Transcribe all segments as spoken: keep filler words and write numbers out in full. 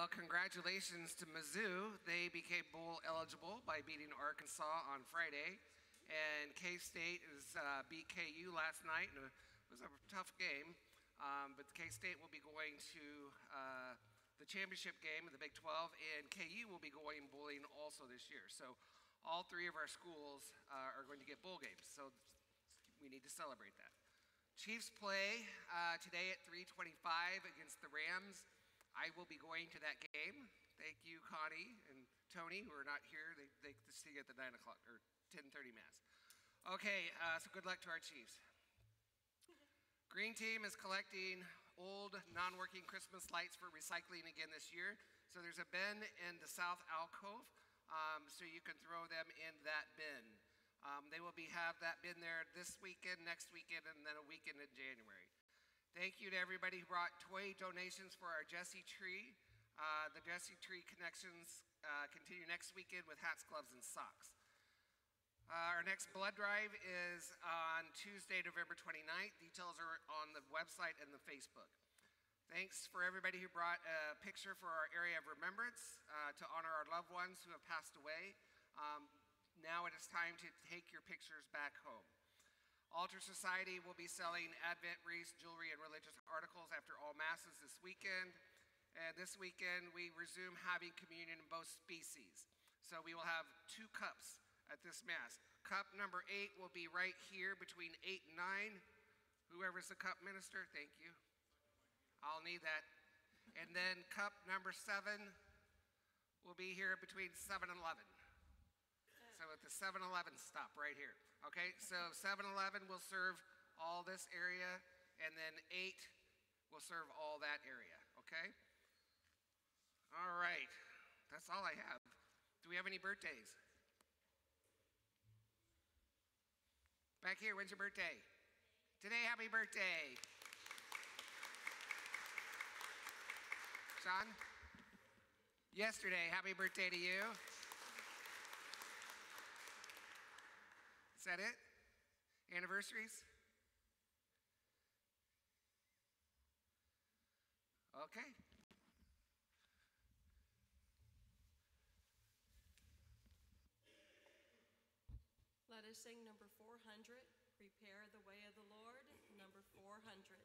congratulations to Mizzou. They became bowl eligible by beating Arkansas on Friday. And K-State is, uh, beat K U last night. And it was a tough game. Um, but K-State will be going to uh, the championship game of the Big twelve. And K U will be going bowling also this year. So all three of our schools uh, are going to get bowl games. So we need to celebrate that. Chiefs play uh, today at three twenty-five against the Rams. I will be going to that game. Thank you, Connie and Tony, who are not here. They, they see at the nine o'clock or ten thirty mass. Okay, uh, so good luck to our Chiefs. Green Team is collecting old, non-working Christmas lights for recycling again this year. So there's a bin in the south alcove, um, so you can throw them in that bin. Um, they will be have that bin there this weekend, next weekend, and then a weekend in January. Thank you to everybody who brought toy donations for our Jesse Tree. Uh, the Jesse Tree Connections uh, continue next weekend with hats, gloves, and socks. Uh, our next blood drive is on Tuesday, November twenty-ninth. Details are on the website and the Facebook. Thanks for everybody who brought a picture for our area of remembrance uh, to honor our loved ones who have passed away. Um, now it is time to take your pictures back home. Altar Society will be selling Advent wreaths, jewelry, and religious articles after all masses this weekend. And this weekend, we resume having communion in both species. So we will have two cups at this mass. Cup number eight will be right here between eight and nine. Whoever's the cup minister, thank you. I'll need that. And then cup number seven will be here between seven and eleven. So at the seven eleven stop right here. Okay, so seven eleven will serve all this area, and then eight will serve all that area, okay? All right, that's all I have. Do we have any birthdays? Back here, when's your birthday? Today, happy birthday. Sean? Yesterday, happy birthday to you. Is that it? Anniversaries? Okay. Let us sing number four hundred, Prepare the Way of the Lord, number four hundred.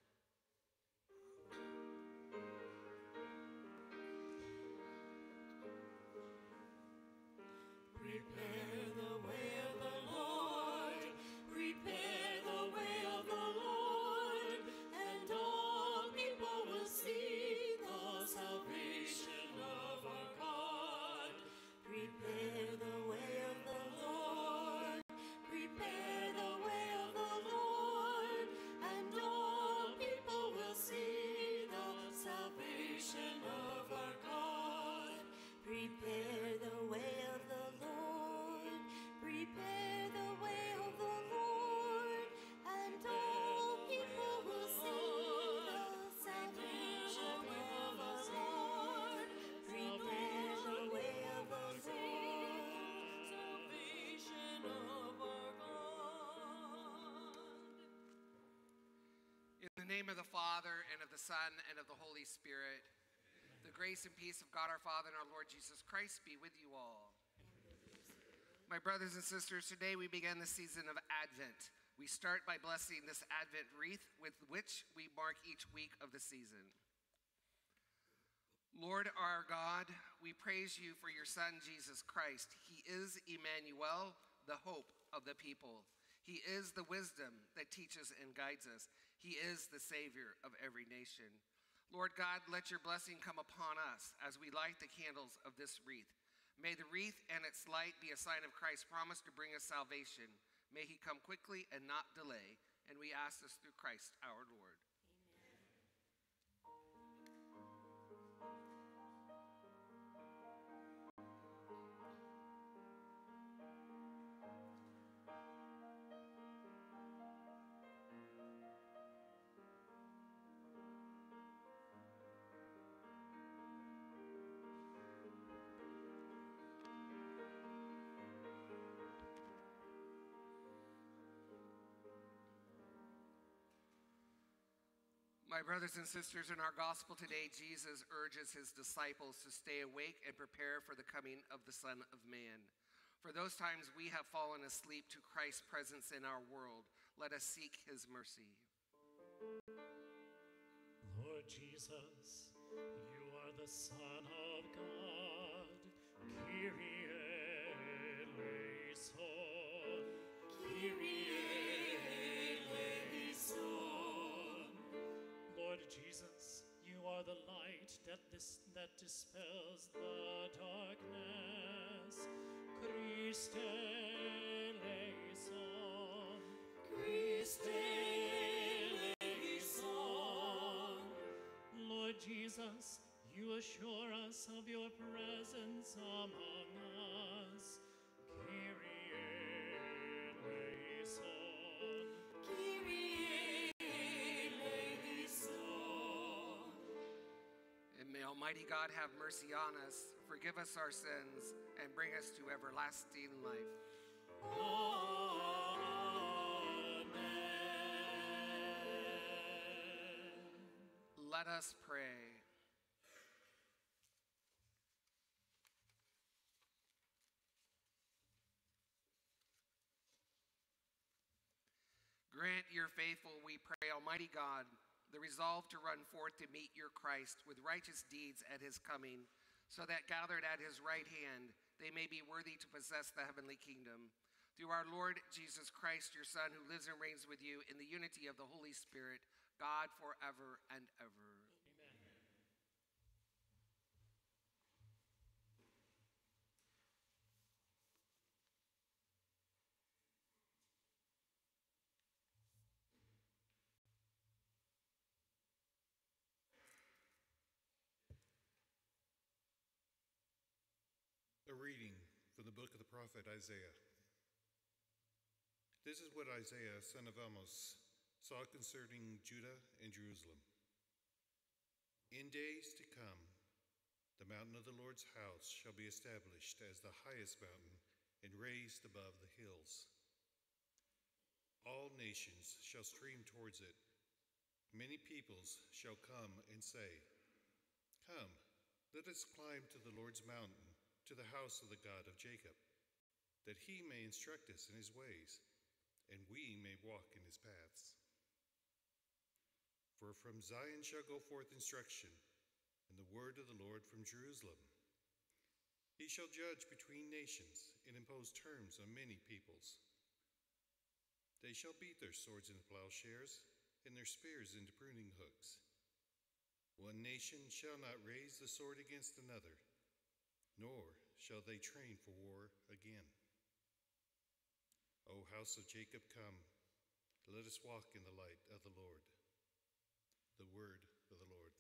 Prepare the way of the Lord, prepare the way of the Lord, and all people will see the salvation of our God. Prepare the way of the Lord, prepare the way of the Lord, and all people will see the salvation of our God. Prepare the way of the Lord, prepare the way of the Lord, and all people will see the salvation of the Lord. Prepare the way of the Lord, salvation of our God. In the name of the Father, and of the Son, and of the Holy Spirit, the grace and peace of God our Father and our Lord Jesus Christ be with you all. My brothers and sisters, today we begin the season of Advent. We start by blessing this Advent wreath with which we mark each week of the season. Lord our God, we praise you for your Son, Jesus Christ. He is Emmanuel, the hope of the people. He is the wisdom that teaches and guides us. He is the Savior of every nation. Lord God, let your blessing come upon us as we light the candles of this wreath. May the wreath and its light be a sign of Christ's promise to bring us salvation. May he come quickly and not delay. And we ask this through Christ our Lord. My brothers and sisters, in our gospel today, Jesus urges his disciples to stay awake and prepare for the coming of the Son of Man. For those times we have fallen asleep to Christ's presence in our world, let us seek his mercy. Lord Jesus, you are the Son of God. Kyrie eleison. Kyrie eleison. Lord Jesus, you are the light that, dis- that dispels the darkness. Christe eleison. Christe eleison. Lord Jesus, you assure us of your presence among us. Kyrie eleison. Kyrie eleison. And may Almighty God have mercy on us, forgive us our sins, and bring us to everlasting life. Amen. Let us pray. Grant your faithful, we pray, Almighty God, the resolve to run forth to meet your Christ with righteous deeds at his coming, so that gathered at his right hand, they may be worthy to possess the heavenly kingdom. Through our Lord Jesus Christ, your Son, who lives and reigns with you in the unity of the Holy Spirit, God forever and ever. Amen. A reading from the book of the prophet Isaiah. This is what Isaiah, son of Amos, saw concerning Judah and Jerusalem. In days to come, the mountain of the Lord's house shall be established as the highest mountain and raised above the hills. All nations shall stream towards it. Many peoples shall come and say, "Come, let us climb to the Lord's mountain, to the house of the God of Jacob, that he may instruct us in his ways, and we may walk in his paths. For from Zion shall go forth instruction, and the word of the Lord from Jerusalem. He shall judge between nations, and impose terms on many peoples. They shall beat their swords into plowshares, and their spears into pruning hooks. One nation shall not raise the sword against another, nor shall they train for war again. O house of Jacob, come, let us walk in the light of the Lord." The word of the Lord.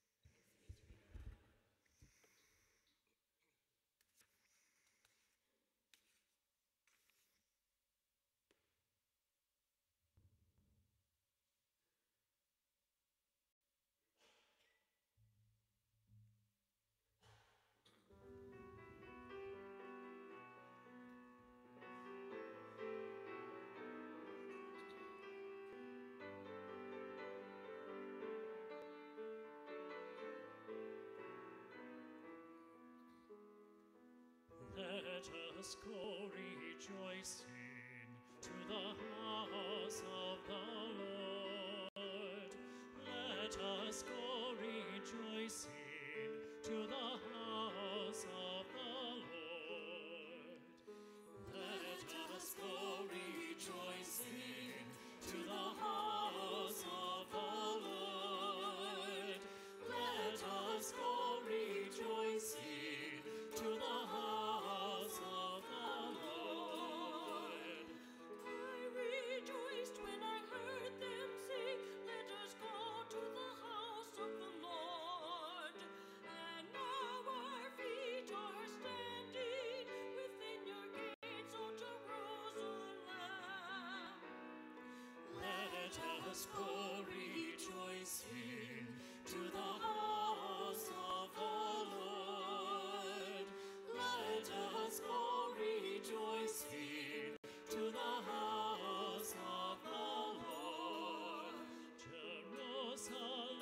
Let us go rejoicing to the house of the Lord. Let us go rejoicing to the house of the Lord. Let us go rejoicing to the house of the Lord. Let us go rejoicing to the house of the Lord. I rejoiced when I heard them say, "Let us go to the house of the Lord." And now our feet are standing within your gates, O Jerusalem. Let us go rejoicing to the house of the Lord. Let us go rejoicing to the house of the Lord. Jerusalem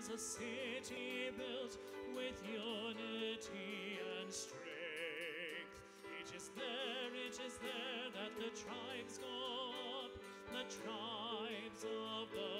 is a city built with unity and strength. It is there, it is there that the tribes go up, the tribes of the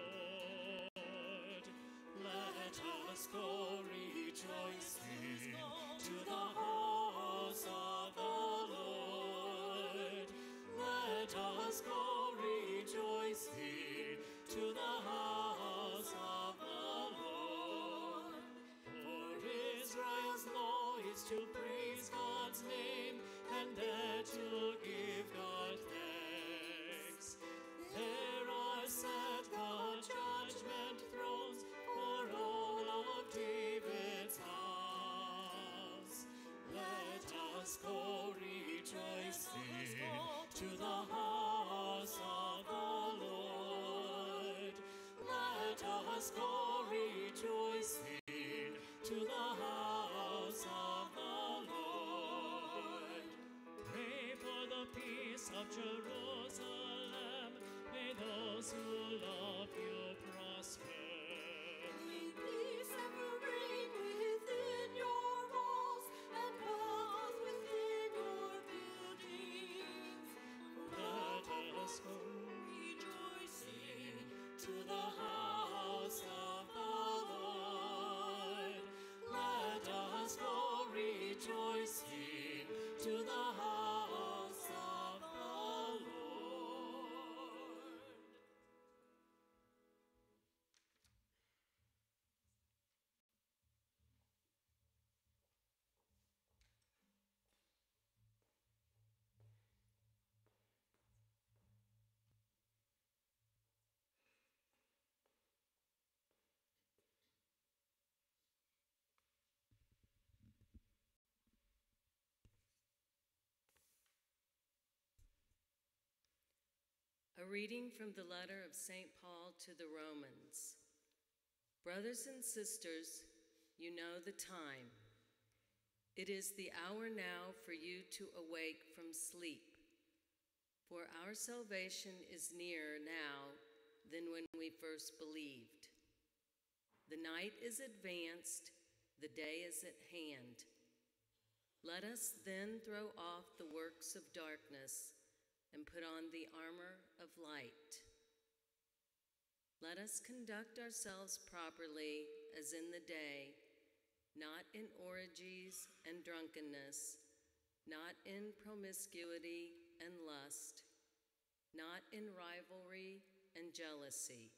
Lord. Let us go rejoicing to the house of the Lord. Let us go rejoicing to the house of the Lord. For Israel's law is to praise God's name and there to give God thanks. There are set the judgment thrones for all of David's house. Let us go rejoicing to the house of the Lord. Let us go rejoicing to the house of the Lord. Pray for the peace of Jerusalem. May those who love you prosper. May peace ever reign within your walls and wealth within your buildings. Let us go rejoicing to the house of the Lord. Let us go rejoicing to the house of the Lord. A reading from the letter of Saint Paul to the Romans. Brothers and sisters, you know the time. It is the hour now for you to awake from sleep. For our salvation is nearer now than when we first believed. The night is advanced, the day is at hand. Let us then throw off the works of darkness and put on the armor of light. Let us conduct ourselves properly as in the day, not in orgies and drunkenness, not in promiscuity and lust, not in rivalry and jealousy.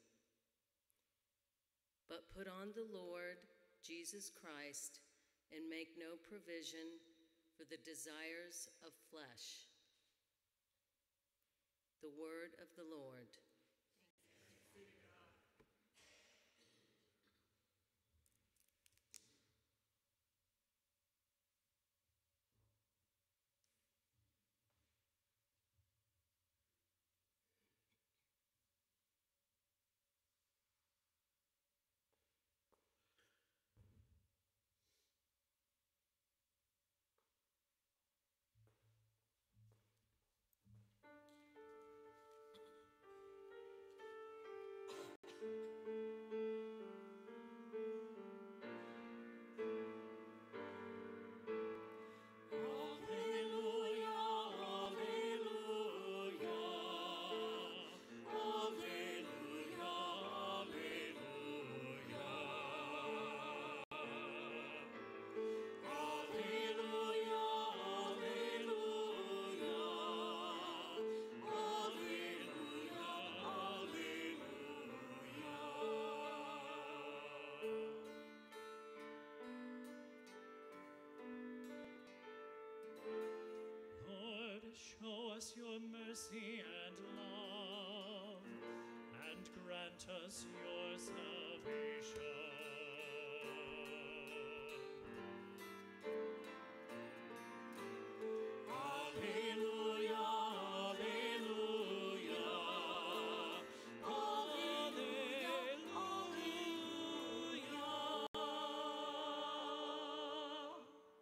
But put on the Lord Jesus Christ and make no provision for the desires of flesh. The word of the Lord. Show us your mercy and love, and grant us your salvation. Alleluia, alleluia, alleluia.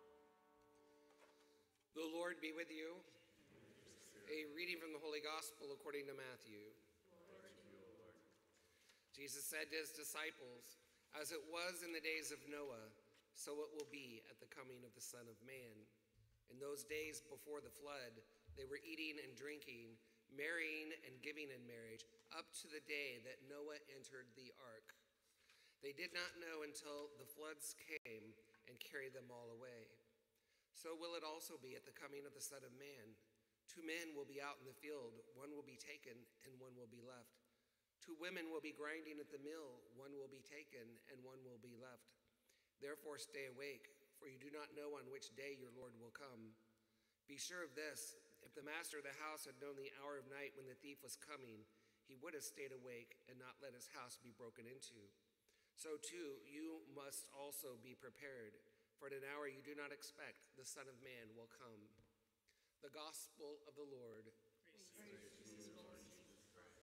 The Lord be with you. A reading from the Holy Gospel according to Matthew. Jesus said to his disciples, As it was in the days of Noah, so it will be at the coming of the Son of Man. In those days before the flood, they were eating and drinking, marrying and giving in marriage, up to the day that Noah entered the ark. They did not know until the floods came and carried them all away. So will it also be at the coming of the Son of Man. Two men will be out in the field, one will be taken and one will be left. Two women will be grinding at the mill, one will be taken and one will be left. Therefore stay awake, for you do not know on which day your Lord will come. Be sure of this, if the master of the house had known the hour of night when the thief was coming, he would have stayed awake and not let his house be broken into. So too, you must also be prepared, for at an hour you do not expect, the Son of Man will come. The Gospel of the Lord. Praise Praise Jesus, Lord Jesus Christ.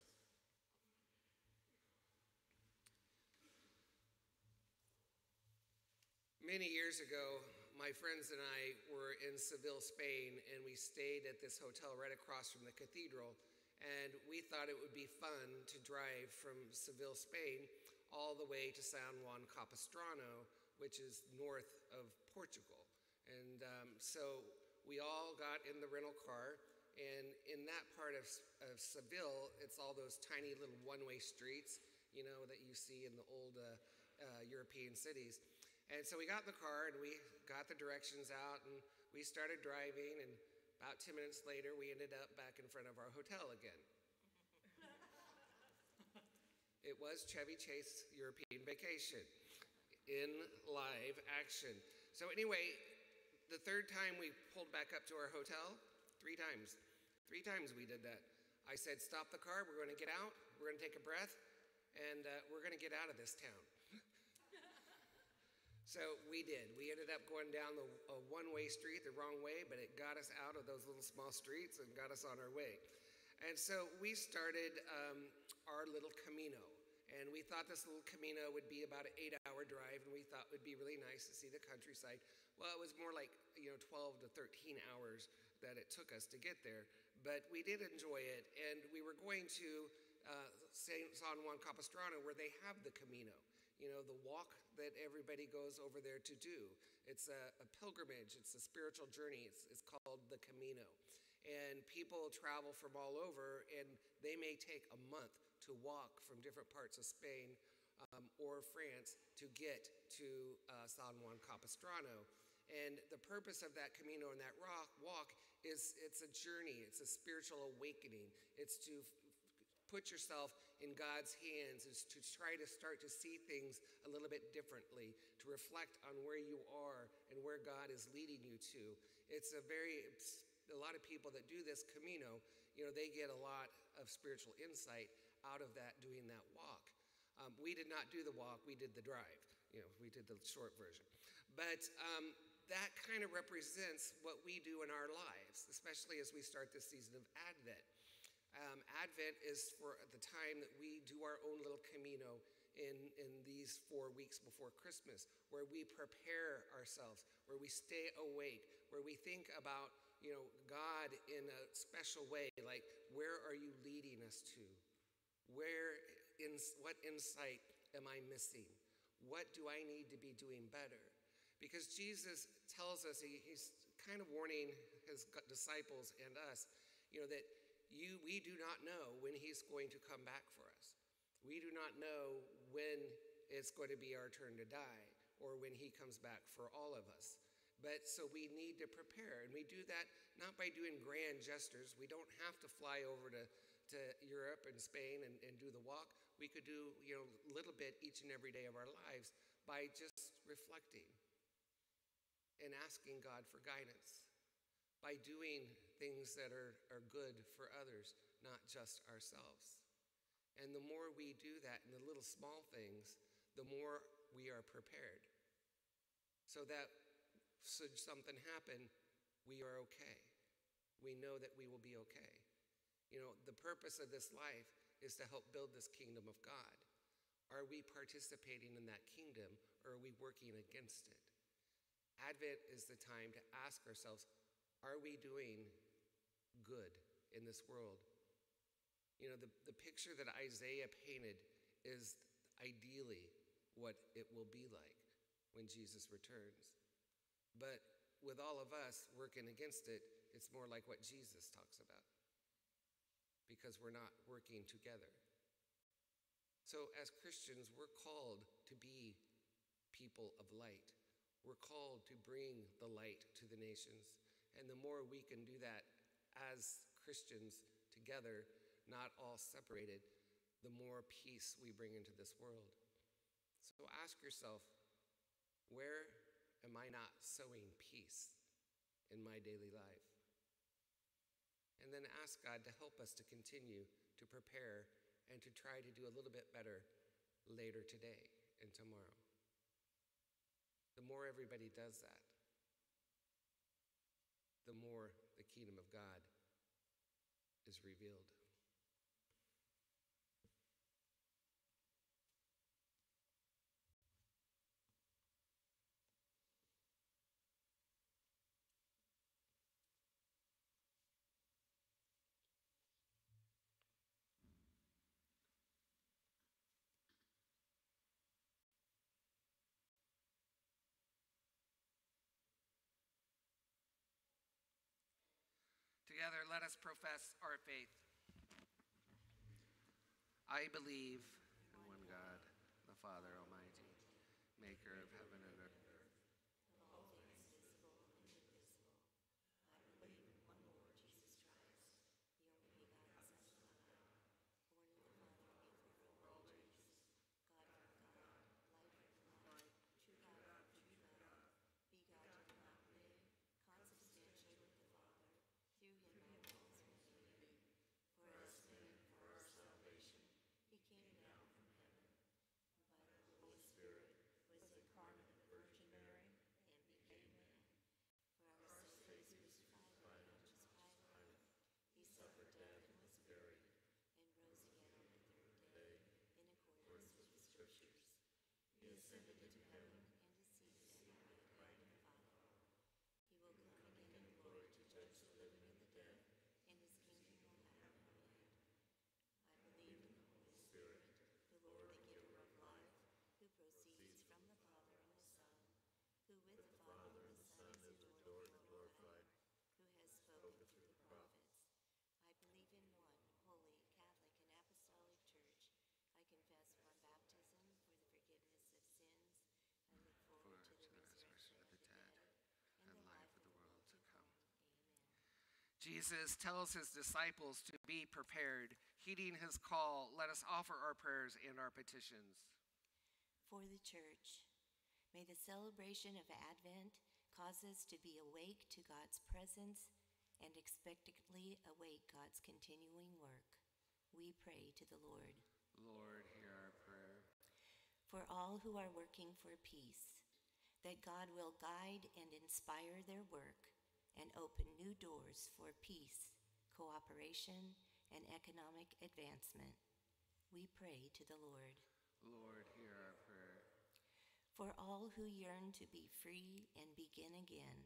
Many years ago, my friends and I were in Seville, Spain, and we stayed at this hotel right across from the cathedral. And we thought it would be fun to drive from Seville, Spain, all the way to San Juan Capistrano, which is north of Portugal. And um, so we all got in the rental car, and in that part of, of Seville, it's all those tiny little one-way streets, you know, that you see in the old uh, uh, European cities. And so we got in the car and we got the directions out and we started driving, and about ten minutes later we ended up back in front of our hotel again. It was Chevy Chase European Vacation in live action. So anyway, the third time we pulled back up to our hotel, three times. Three times we did that. I said, stop the car, we're gonna get out, we're gonna take a breath, and uh, we're gonna get out of this town. So we did. We ended up going down the a one-way street the wrong way, but it got us out of those little small streets and got us on our way. And so we started um, our little Camino. And we thought this little Camino would be about an eight-hour drive, and we thought it would be really nice to see the countryside. Well, it was more like, you know, twelve to thirteen hours that it took us to get there. But we did enjoy it, and we were going to uh, San Juan Capistrano, where they have the Camino. You know, the walk that everybody goes over there to do. It's a, a pilgrimage, it's a spiritual journey, it's, it's called the Camino. And people travel from all over, and they may take a month to walk from different parts of Spain um, or France to get to uh, San Juan Capistrano. And the purpose of that Camino and that rock, walk is it's a journey, it's a spiritual awakening. It's to put yourself in God's hands, is to try to start to see things a little bit differently, to reflect on where you are and where God is leading you to. It's a very, it's, a lot of people that do this Camino, you know, they get a lot of spiritual insight out of that, doing that walk. Um, we did not do the walk, we did the drive. You know, we did the short version. But um, that kind of represents what we do in our lives, especially as we start this season of Advent. Um, Advent is for the time that we do our own little Camino in, in these four weeks before Christmas, where we prepare ourselves, where we stay awake, where we think about, you know, God in a special way, like, where are you leading us to? Where, in, what insight am I missing? What do I need to be doing better? Because Jesus tells us, he, he's kind of warning his disciples and us, you know, that You, we do not know when he's going to come back for us. We do not know when it's going to be our turn to die or when he comes back for all of us. But so we need to prepare, and we do that not by doing grand gestures. We don't have to fly over to, to Europe and Spain and, and do the walk. We could do, you know, a little bit each and every day of our lives by just reflecting and asking God for guidance, by doing things that are, are good for others, not just ourselves. And the more we do that in the little small things, the more we are prepared. So that should something happen, we are okay. We know that we will be okay. You know, the purpose of this life is to help build this kingdom of God. Are we participating in that kingdom, or are we working against it? Advent is the time to ask ourselves, are we doing good in this world? You know, the, the picture that Isaiah painted is ideally what it will be like when Jesus returns. But with all of us working against it, it's more like what Jesus talks about, because we're not working together. So as Christians, we're called to be people of light. We're called to bring the light to the nations. And the more we can do that as Christians together, not all separated, the more peace we bring into this world. So ask yourself, where am I not sowing peace in my daily life? And then ask God to help us to continue to prepare and to try to do a little bit better later today and tomorrow. The more everybody does that, the more the kingdom of God is revealed. Together, let us profess our faith. I believe in one God, the Father Almighty, maker of heaven and earth. Jesus tells his disciples to be prepared. Heeding his call, let us offer our prayers and our petitions. For the church, may the celebration of Advent cause us to be awake to God's presence and expectantly await God's continuing work. We pray to the Lord. Lord, hear our prayer. For all who are working for peace, that God will guide and inspire their work and open new doors for peace, cooperation, and economic advancement. We pray to the Lord. Lord, hear our prayer. For all who yearn to be free and begin again,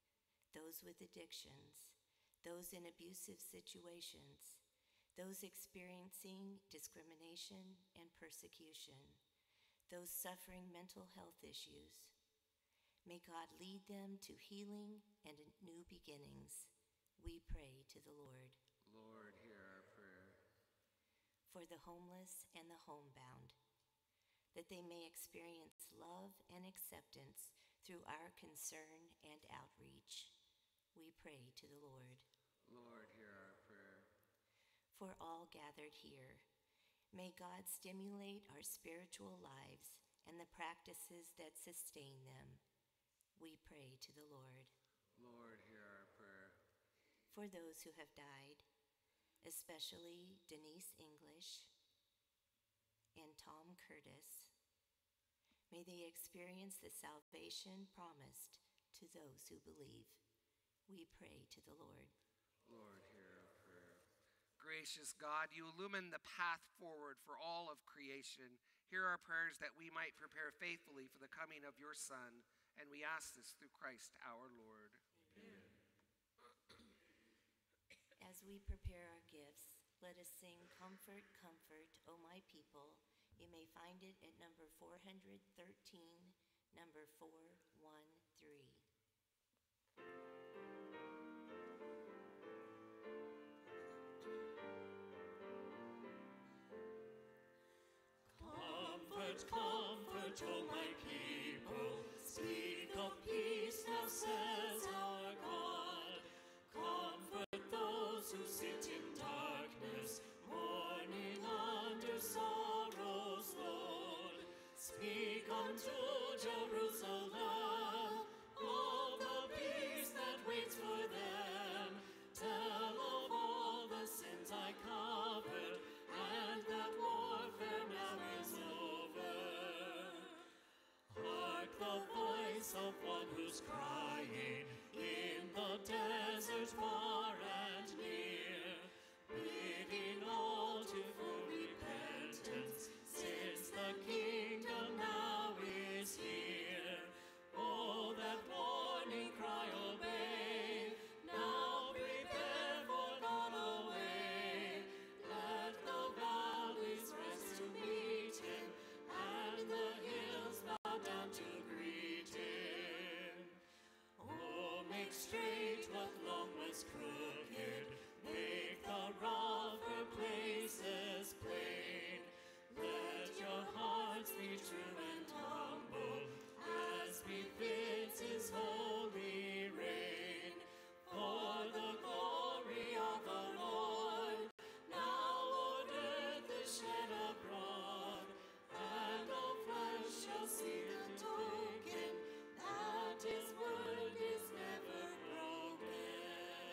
those with addictions, those in abusive situations, those experiencing discrimination and persecution, those suffering mental health issues, may God lead them to healing and new beginnings. We pray to the Lord. Lord, hear our prayer. For the homeless and the homebound, that they may experience love and acceptance through our concern and outreach. We pray to the Lord. Lord, hear our prayer. For all gathered here, may God stimulate our spiritual lives and the practices that sustain them. We pray to the Lord. Lord, hear our prayer. For those who have died, especially Denise English and Tom Curtis, may they experience the salvation promised to those who believe. We pray to the Lord. Lord, hear our prayer. Gracious God, you illumine the path forward for all of creation. Hear our prayers that we might prepare faithfully for the coming of your Son. And we ask this through Christ our Lord. Amen. As we prepare our gifts, let us sing, Comfort, Comfort, O my people, You may find it at number four hundred thirteen, number four one three. Comfort, comfort, O my people, speak of peace, now says our God. Comfort those who sit in darkness, mourning under sorrow's load. Speak unto Jerusalem all the peace that waits for them. Tell of all the sins I covered, and that warfare now is over. Hark the voice of one who's crying in the desert far and near, bidding all to full repentance, since the kingdom now is here. Oh, that warning cry obey, now prepare for God away. Let the valleys rest to meet him, and the hills bow down to greet him. Oh, make straight what long was crooked, make the rougher places plain. Let your hearts be true and humble, as befits his holy reign. For the glory of the Lord, now on earth is shed abroad, and all flesh shall see the token that his word is never broken.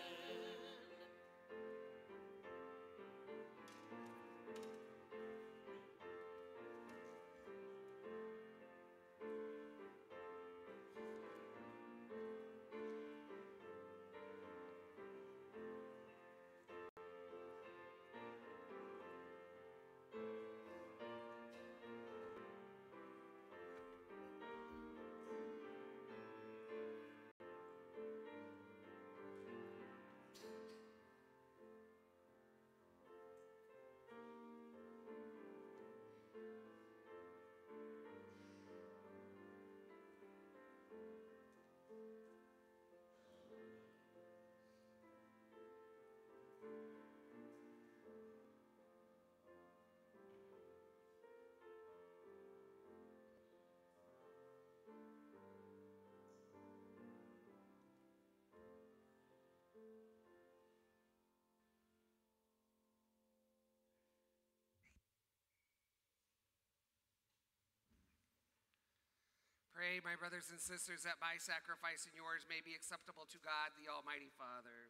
Pray, my brothers and sisters, that my sacrifice and yours may be acceptable to God, the Almighty Father.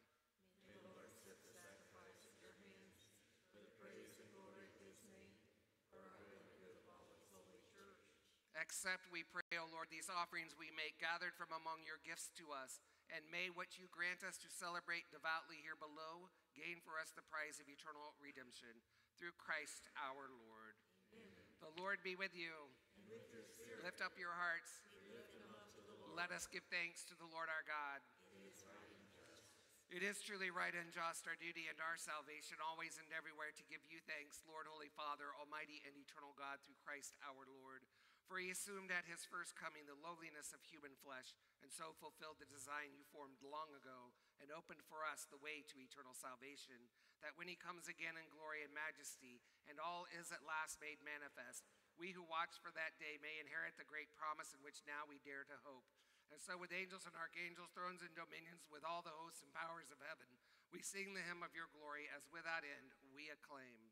Accept, we pray, O Lord, these offerings we make, gathered from among your gifts to us, and may what you grant us to celebrate devoutly here below gain for us the prize of eternal redemption. Through Christ our Lord. Amen. The Lord be with you. And with your spirit. Lift up your hearts. We lift them up to the Lord. Let us give thanks to the Lord our God. It is right and just. It is truly right and just, our duty and our salvation, always and everywhere to give you thanks, Lord, Holy Father, Almighty and eternal God, through Christ our Lord. For he assumed at his first coming the lowliness of human flesh, and so fulfilled the design you formed long ago, and opened for us the way to eternal salvation, that when he comes again in glory and majesty, and all is at last made manifest, we who watch for that day may inherit the great promise in which now we dare to hope. And so with angels and archangels, thrones and dominions, with all the hosts and powers of heaven, we sing the hymn of your glory, as without end we acclaim.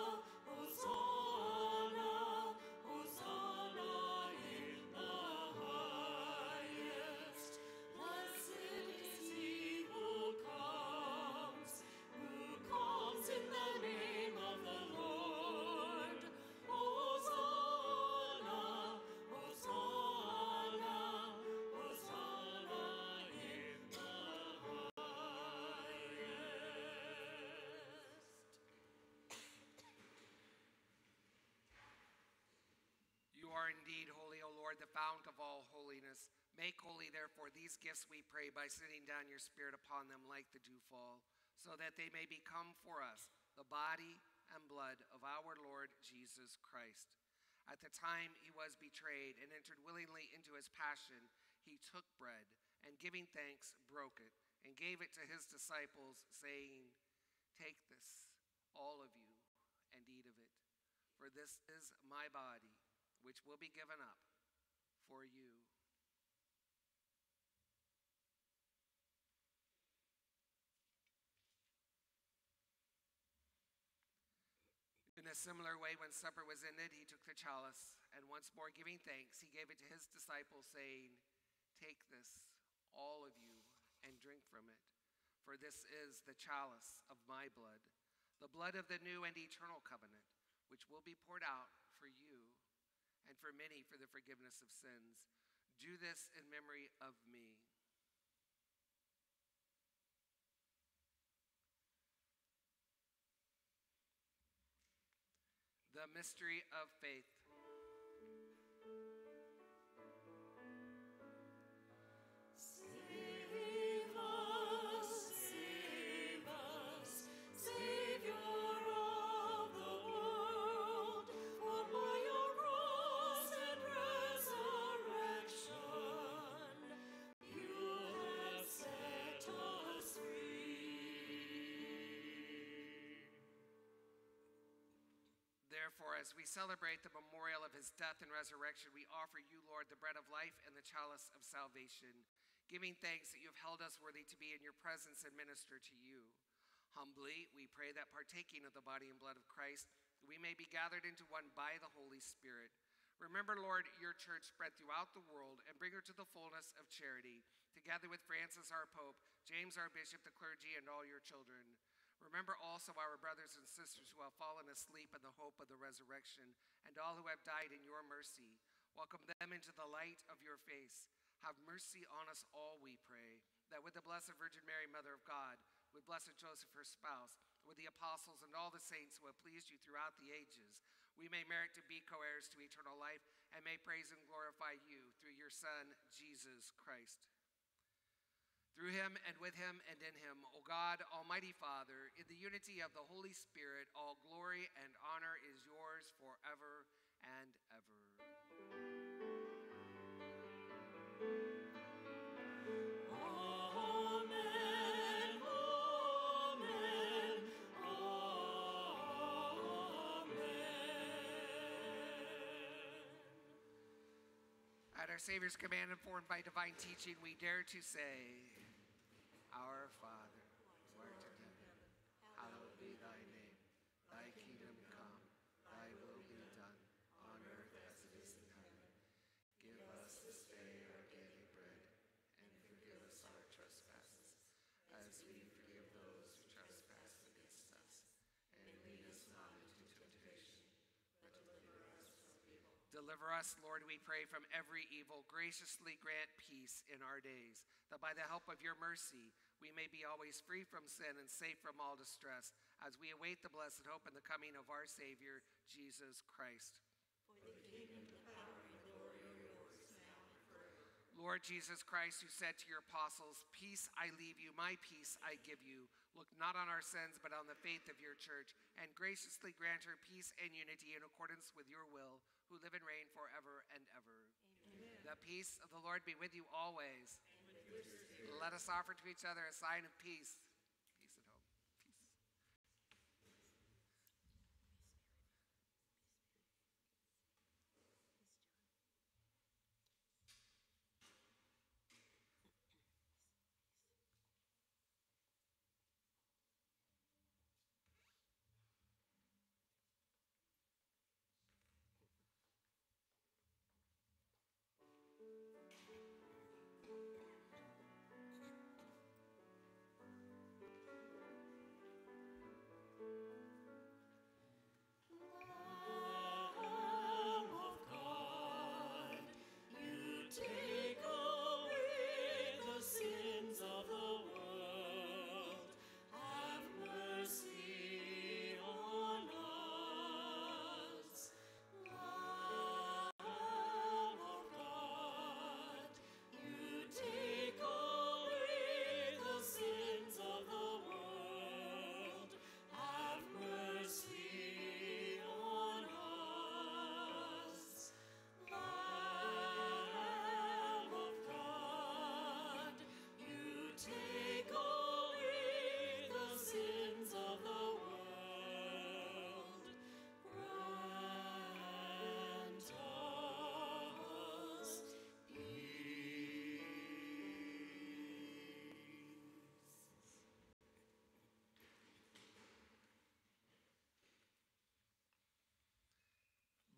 Hosanna, Hosanna in the Lord, the fount of all holiness. Make holy, therefore, these gifts, we pray, by sending down your Spirit upon them like the dewfall, so that they may become for us the body and blood of our Lord Jesus Christ. At the time he was betrayed and entered willingly into his passion, he took bread, and giving thanks, broke it, and gave it to his disciples, saying, "Take this, all of you, and eat of it, for this is my body, which will be given up for you." In a similar way, when supper was ended, he took the chalice, and once more giving thanks, he gave it to his disciples, saying, "Take this, all of you, and drink from it, for this is the chalice of my blood, the blood of the new and eternal covenant, which will be poured out for you and for many for the forgiveness of sins. Do this in memory of me." The mystery of faith. Save us, save us, Savior of the world, for by your cross and resurrection, you have set us free. Therefore, as we celebrate the memorial of his death and resurrection, we offer you, Lord, the bread of life and the chalice of salvation, giving thanks that you have held us worthy to be in your presence and minister to you. Humbly, we pray that partaking of the body and blood of Christ, we may be gathered into one by the Holy Spirit. Remember, Lord, your church spread throughout the world, and bring her to the fullness of charity, together with Francis our Pope, James our Bishop, the clergy, and all your children. Remember also our brothers and sisters who have fallen asleep in the hope of the resurrection, and all who have died in your mercy. Welcome them into the light of your face. Have mercy on us all, we pray, that with the Blessed Virgin Mary, Mother of God, with Blessed Joseph, her spouse, with the apostles and all the saints who have pleased you throughout the ages, we may merit to be co-heirs to eternal life, and may praise and glorify you through your Son, Jesus Christ. Through him and with him and in him, O God, Almighty Father, in the unity of the Holy Spirit, all glory and honor is yours forever and ever. Amen, amen, amen. At our Savior's command, informed by divine teaching, we dare to say, Our Father, who art in heaven, hallowed be thy name. Thy kingdom come, thy will be done, on earth as it is in heaven. Give us this day our daily bread, and forgive us our trespasses, as we forgive those who trespass against us. And lead us not into temptation, but deliver us from evil. Deliver us, Lord, we pray, from every evil. Graciously grant peace in our days, that by the help of your mercy we may be always free from sin and safe from all distress, as we await the blessed hope and the coming of our Savior, Jesus Christ. For the kingdom, the power, and glory are yours now and forever. Lord Jesus Christ, who said to your apostles, "Peace I leave you, my peace I give you," look not on our sins, but on the faith of your church, and graciously grant her peace and unity in accordance with your will, who live and reign forever and ever. Amen. The peace of the Lord be with you always. And with your spirit. Let us offer to each other a sign of peace. Peace at home. Peace.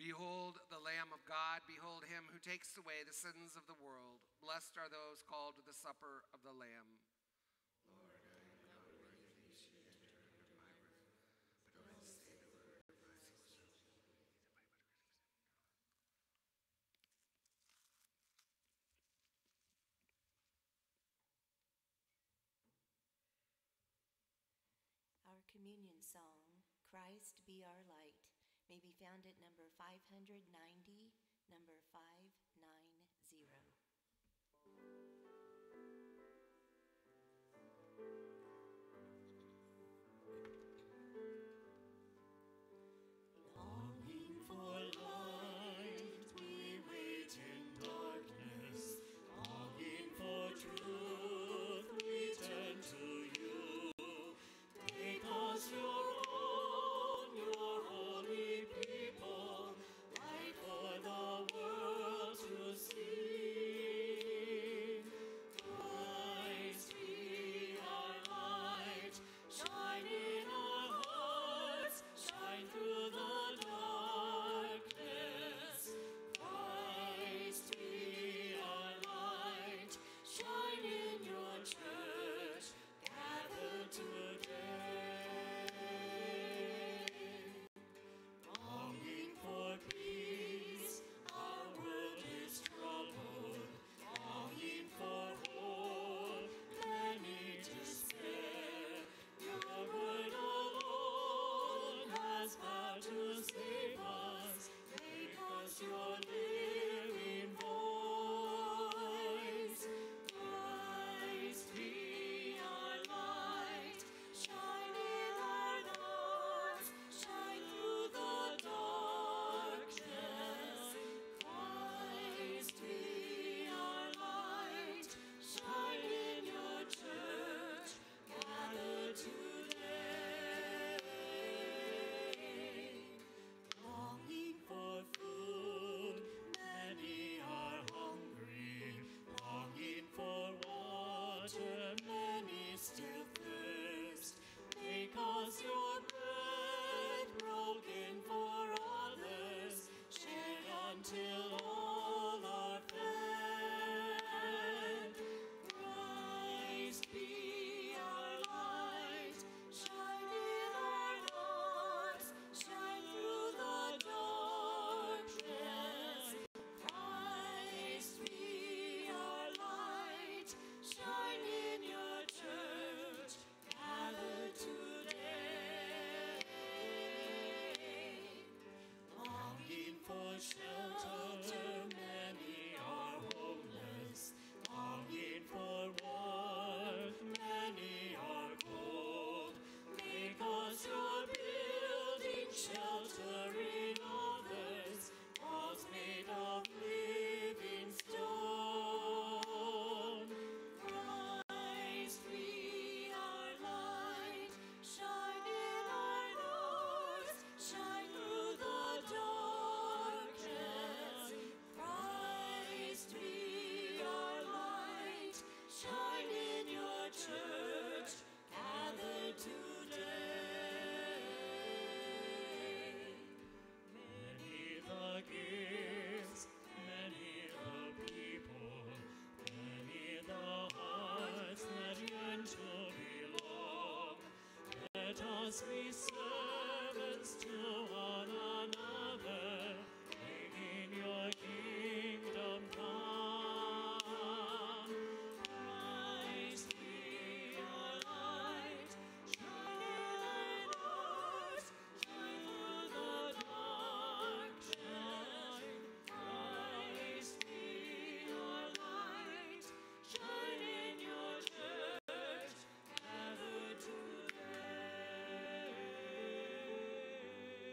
Behold the Lamb of God, behold him who takes away the sins of the world. Blessed are those called to the supper of the Lamb. Lord, I am not worthy that you should enter under my roof, but only say the word, and my soul shall be healed. Our communion song, Christ Be Our Light, may be found at number five hundred ninety, number five ninety. Longing for light, we wait in darkness. Longing for truth, we turn to you. Make us your own, your holy people, light for the world to see. Christ be our light, shine in our hearts, shine through the darkness. Christ be our light, shine in your church, gathered today. Longing for peace, our world is troubled. Longing for hope, many despair. Your word alone has power to save us. Make us your living voice. Christ be our light, shine in our hearts, shine through the darkness. Christ be our light, shine in your church, gathered today. Longing for food, many are hungry. Longing for water, many still thirst. Make us your bread, broken for others, shared until all are fed. Christ be our light, shine in our hearts, shine through the darkness. Christ be our light, shine in your church, gathered today. Longing for shelter, many are homeless. Longing for warmth, many are cold. Make us your building, sheltering others, walls made of living stone. Christ be our light, shine in our hearts, shine through the darkness. Christ be our light, shine in your church, gathered today. Many the gifts, many the people, many the hearts that yearn to belong. Let us be servants to one another, making your kingdom come. Christ be our light, shine in our hearts, shine through the darkness. Christ be our light, shine in your church, gathered today.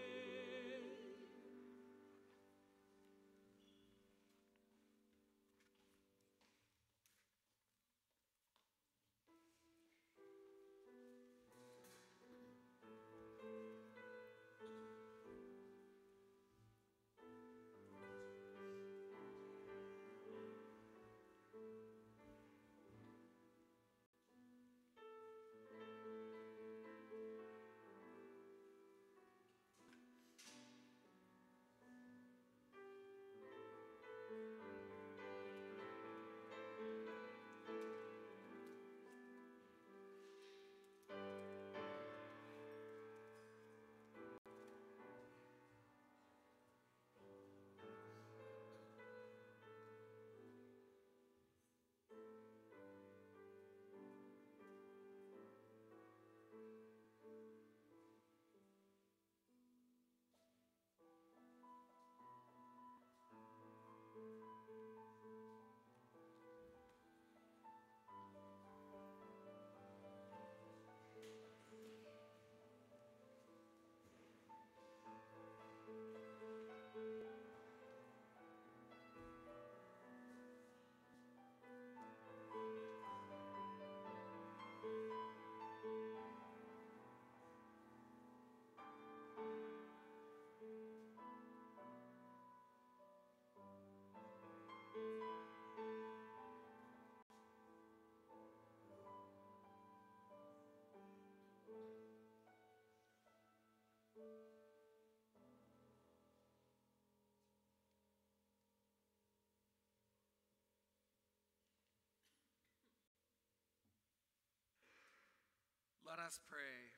us pray.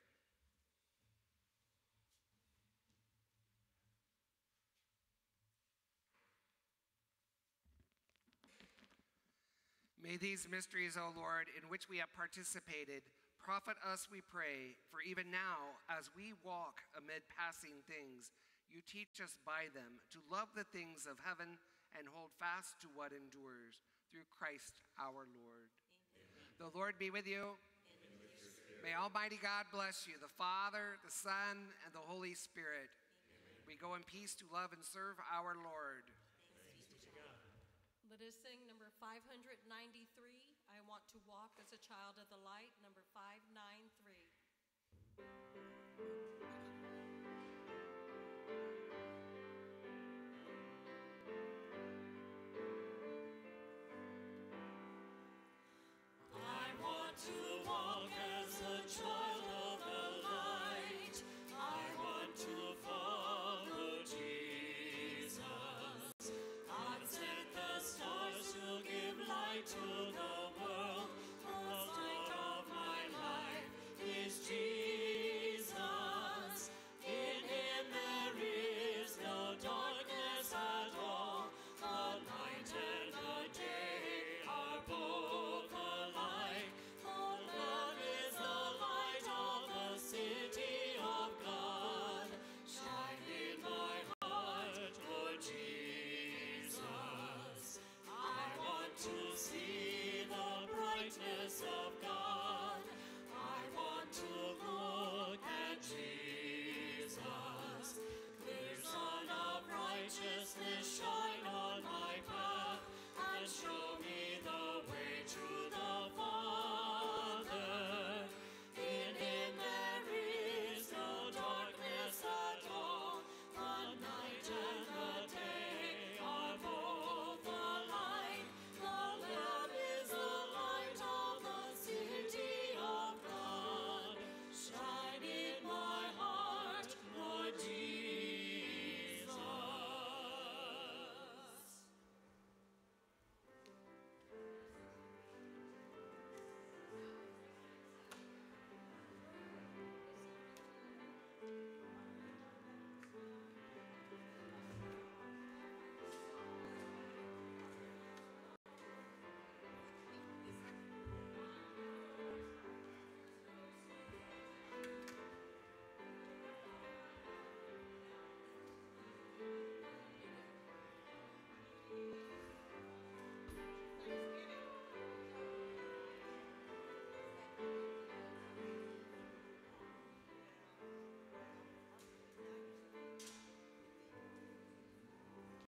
May these mysteries, O Lord, in which we have participated, profit us, we pray, for even now, as we walk amid passing things, you teach us by them to love the things of heaven and hold fast to what endures, through Christ our Lord. Amen. The Lord be with you. And with your spirit. May Almighty God bless you, the Father, the Son, and the Holy Spirit. Amen. We go in peace to love and serve our Lord. Let us sing number five hundred ninety-three, I Want to Walk as a Child of the Light, number five ninety-three.